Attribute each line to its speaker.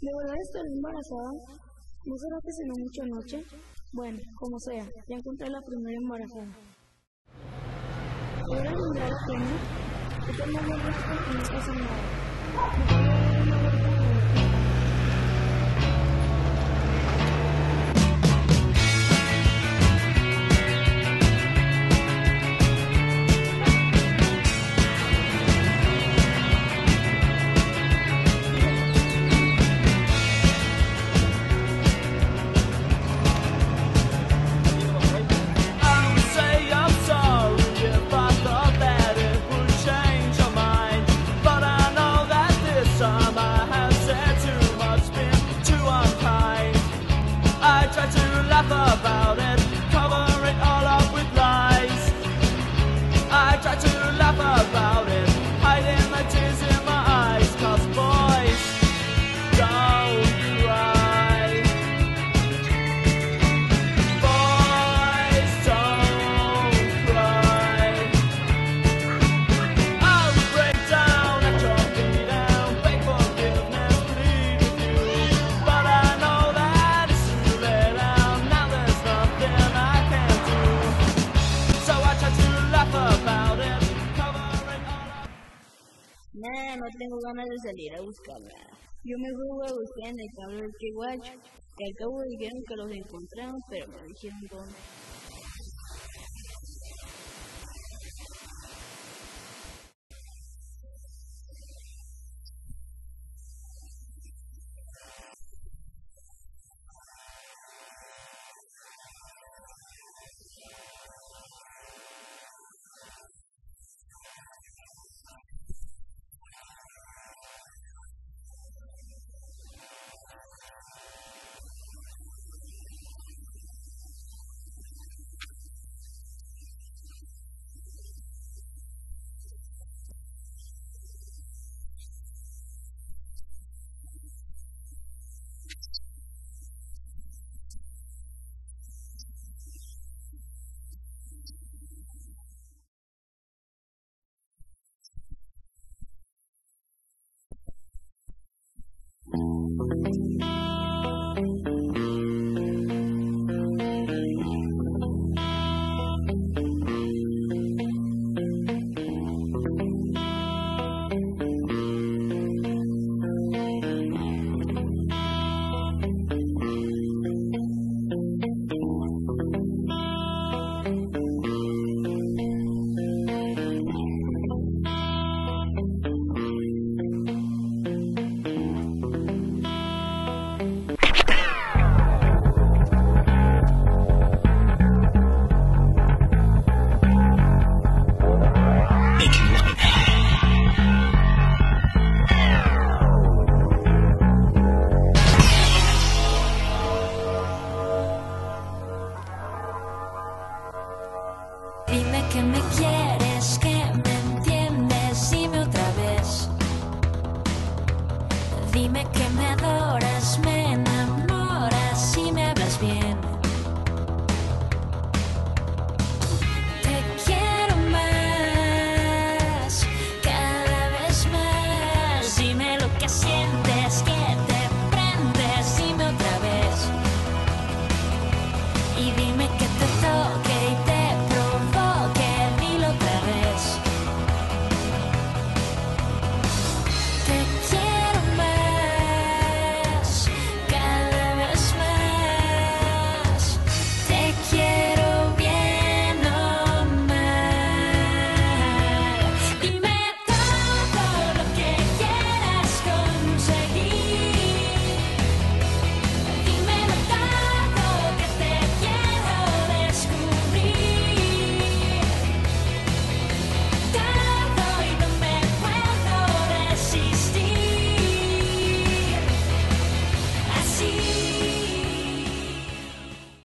Speaker 1: ¿De verdad estaré embarazada? ¿No será que cenó mucho anoche? Bueno, como sea, ya encontré la primera embarazada. ¿Ahora vendrá la pena? He tomado rato y no pasa nada. Me voy a dar una vuelta a la vecina.
Speaker 2: About it, cover it all up with lies. I try to laugh about it, hiding my tears in my eyes. 'Cause boys don't cry. Boys don't cry. I'll break down at your feet and beg forgiveness, plead with you. But I know that it's too late and now there's nothing I can do. So I try to laugh about it, cover it all up.
Speaker 3: Nah, no tengo ganas de salir a buscarla. Yo mejor voy a buscar en el cable del Queguacho, que al cabo dijeron que los encontraron, pero no dijeron dónde.